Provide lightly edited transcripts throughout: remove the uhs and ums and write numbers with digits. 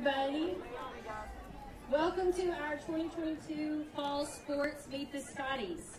everybody. Welcome to our 2022 Fall Sports Meet the Scotties.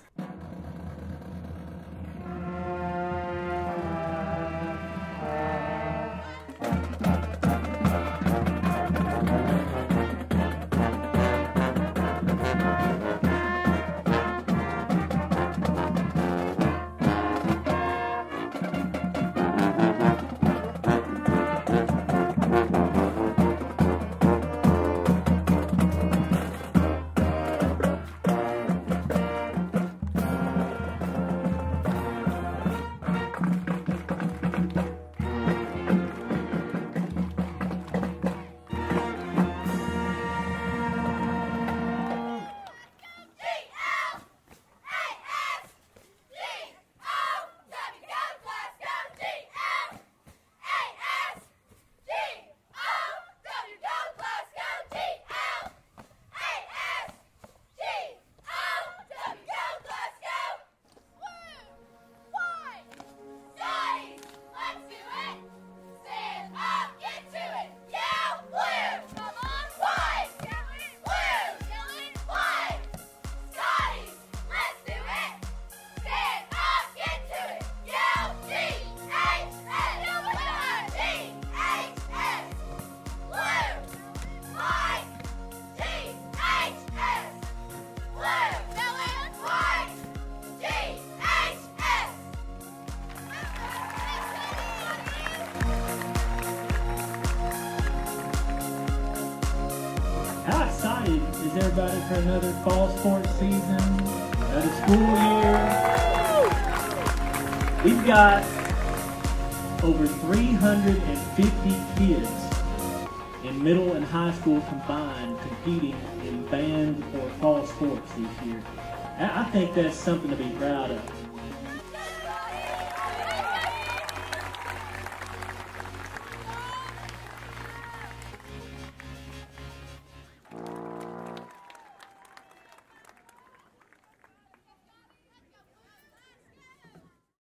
How excited is everybody for another fall sports season, another school year? We've got over 350 kids in middle and high school combined competing in band or fall sports this year. I think that's something to be proud of.